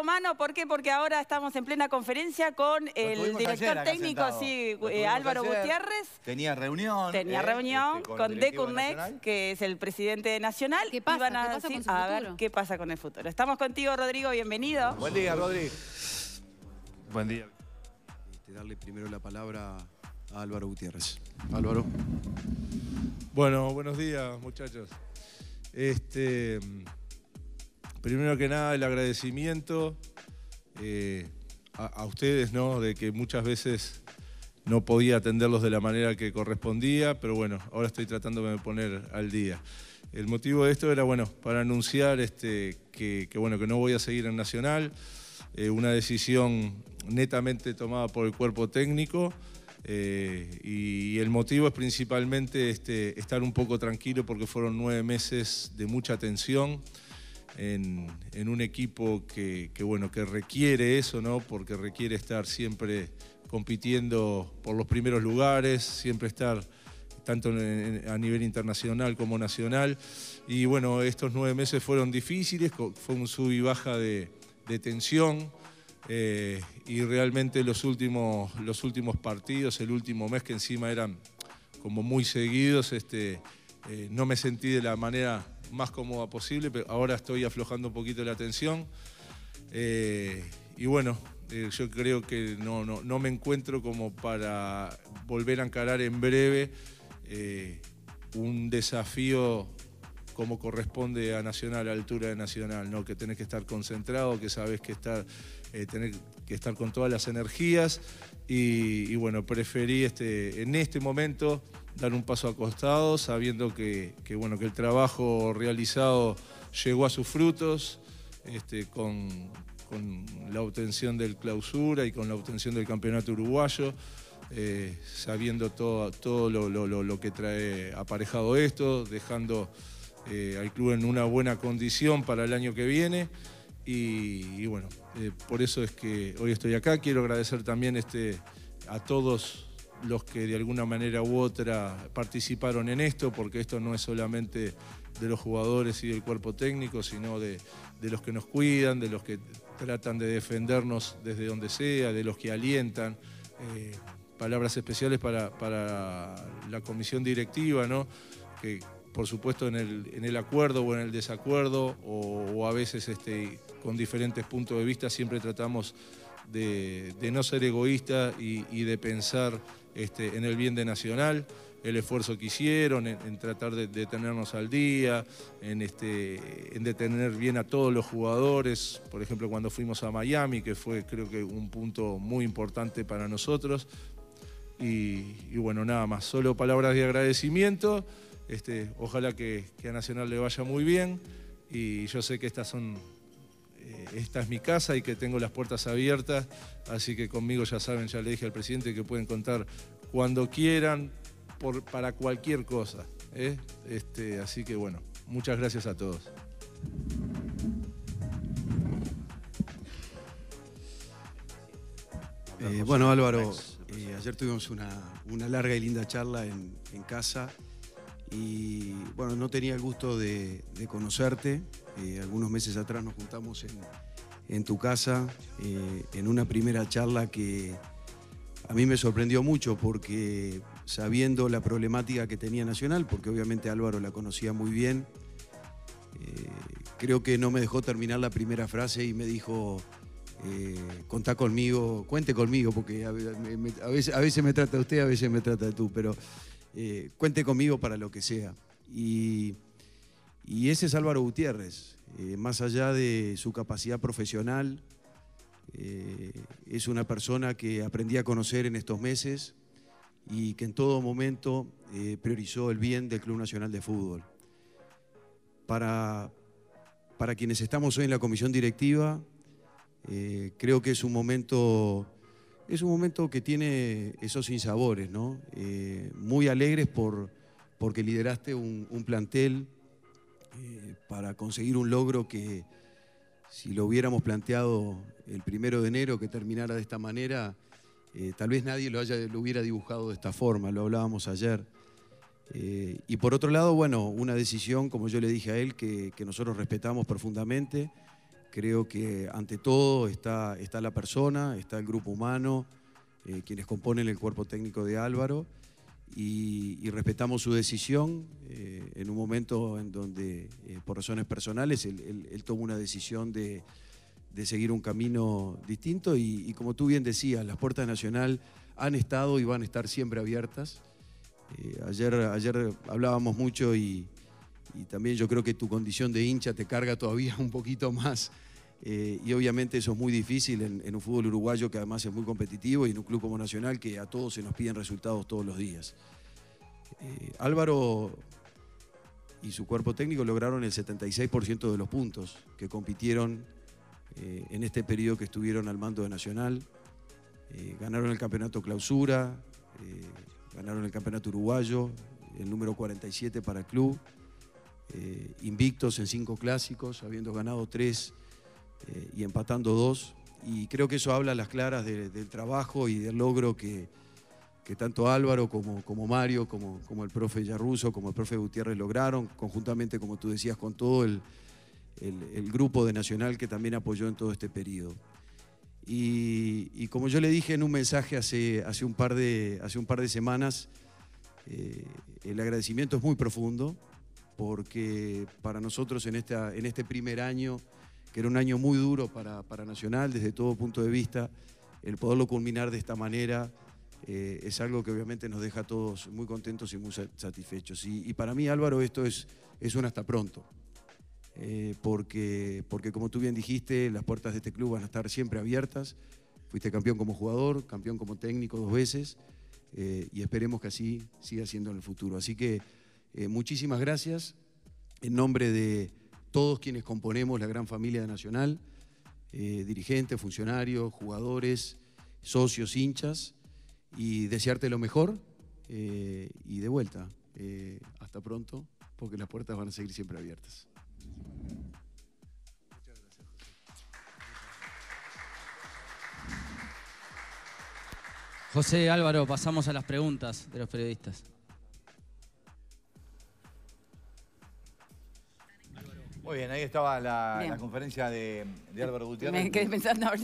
Romano, ¿por qué? Porque ahora estamos en plena conferencia con el director técnico, sí, Álvaro Gutiérrez. Tenía reunión. Tenía reunión con Decurnex, que es el presidente nacional. ¿Qué pasa? Iban a ¿Qué pasa decir, con su a ver futuro? qué pasa con el futuro. Estamos contigo, Rodrigo, bienvenido. Buen día, Rodrigo. Buen día. Darle primero la palabra a Álvaro Gutiérrez. Álvaro. Bueno, buenos días, muchachos. Primero que nada, el agradecimiento a ustedes, ¿no? De que muchas veces no podía atenderlos de la manera que correspondía, pero bueno, ahora estoy tratando de poner al día. El motivo de esto era, bueno, para anunciar que no voy a seguir en Nacional, una decisión netamente tomada por el cuerpo técnico, y el motivo es principalmente estar un poco tranquilo porque fueron 9 meses de mucha tensión en un equipo que requiere eso, ¿no? Porque requiere estar siempre compitiendo por los primeros lugares, siempre estar tanto a nivel internacional como nacional. Y bueno, estos 9 meses fueron difíciles, fue un sub y baja de tensión. Y realmente los últimos partidos, el último mes que encima eran como muy seguidos, no me sentí de la manera más cómoda posible, pero ahora estoy aflojando un poquito la tensión. Y bueno, yo creo que no me encuentro como para volver a encarar en breve un desafío como corresponde a Nacional, a la altura de Nacional, ¿no? Que tenés que estar concentrado, que sabés que tenés que estar con todas las energías y bueno, preferí en este momento dar un paso al costado, sabiendo que el trabajo realizado llegó a sus frutos, con la obtención del clausura y con la obtención del campeonato uruguayo, sabiendo todo lo que trae aparejado esto, dejando al club en una buena condición para el año que viene y bueno, por eso es que hoy estoy acá. Quiero agradecer también a todos los que de alguna manera u otra participaron en esto, porque esto no es solamente de los jugadores y del cuerpo técnico, sino de los que nos cuidan, de los que tratan de defendernos desde donde sea, de los que alientan. Palabras especiales para la comisión directiva, ¿no? Que por supuesto en el acuerdo o en el desacuerdo o a veces con diferentes puntos de vista siempre tratamos de no ser egoístas y de pensar en el bien de Nacional, el esfuerzo que hicieron en tratar de tenernos al día, en de tener bien a todos los jugadores, por ejemplo cuando fuimos a Miami, que fue creo que un punto muy importante para nosotros. Y bueno, nada más, solo palabras de agradecimiento. Ojalá que a Nacional le vaya muy bien y yo sé que esta es mi casa y que tengo las puertas abiertas, así que conmigo ya saben, ya le dije al presidente que pueden contar cuando quieran para cualquier cosa, así que bueno, muchas gracias a todos. Bueno, Álvaro, ayer tuvimos una larga y linda charla en casa y bueno, no tenía el gusto de conocerte. Algunos meses atrás nos juntamos en tu casa en una primera charla que a mí me sorprendió mucho porque sabiendo la problemática que tenía Nacional, porque obviamente Álvaro la conocía muy bien, creo que no me dejó terminar la primera frase y me dijo: contá conmigo, cuente conmigo, porque a veces me trata de usted, a veces me trata de tú, pero cuente conmigo para lo que sea. Y ese es Álvaro Gutiérrez, más allá de su capacidad profesional, es una persona que aprendí a conocer en estos meses y que en todo momento priorizó el bien del Club Nacional de Fútbol. Para quienes estamos hoy en la comisión directiva, creo que es un momento que tiene esos sinsabores, ¿no? Muy alegres porque lideraste un plantel para conseguir un logro que, si lo hubiéramos planteado el 1 de enero, que terminara de esta manera, tal vez nadie lo hubiera dibujado de esta forma, lo hablábamos ayer. Y por otro lado, bueno, una decisión, como yo le dije a él, que nosotros respetamos profundamente, Creo que ante todo está la persona, está el grupo humano, quienes componen el cuerpo técnico de Álvaro, y respetamos su decisión en un momento en donde, por razones personales, él tomó una decisión de seguir un camino distinto y como tú bien decías, las puertas de Nacional han estado y van a estar siempre abiertas. Ayer hablábamos mucho y también yo creo que tu condición de hincha te carga todavía un poquito más. Y obviamente eso es muy difícil en un fútbol uruguayo que además es muy competitivo y en un club como Nacional que a todos se nos piden resultados todos los días. Álvaro y su cuerpo técnico lograron el 76% de los puntos que compitieron en este periodo que estuvieron al mando de Nacional. Ganaron el campeonato clausura, ganaron el campeonato uruguayo, el número 47 para el club, invictos en 5 clásicos, habiendo ganado 3 y empatando 2. Y creo que eso habla a las claras del trabajo y del logro que tanto Álvaro como Mario, como el profe Yarruso, como el profe Gutiérrez lograron, conjuntamente, como tú decías, con todo el grupo de Nacional que también apoyó en todo este periodo. Y como yo le dije en un mensaje hace un par de semanas, el agradecimiento es muy profundo, porque para nosotros en este primer año, que era un año muy duro para Nacional desde todo punto de vista, el poderlo culminar de esta manera es algo que obviamente nos deja a todos muy contentos y muy satisfechos. Y para mí, Álvaro, esto es un hasta pronto. Porque como tú bien dijiste, las puertas de este club van a estar siempre abiertas. Fuiste campeón como jugador, campeón como técnico 2 veces, y esperemos que así siga siendo en el futuro. Así que muchísimas gracias en nombre de todos quienes componemos la gran familia de Nacional, dirigentes, funcionarios, jugadores, socios, hinchas, y desearte lo mejor y de vuelta. Hasta pronto, porque las puertas van a seguir siempre abiertas. José, Álvaro, pasamos a las preguntas de los periodistas. Muy bien, ahí estaba la conferencia de Álvaro Gutiérrez. Me quedé pensando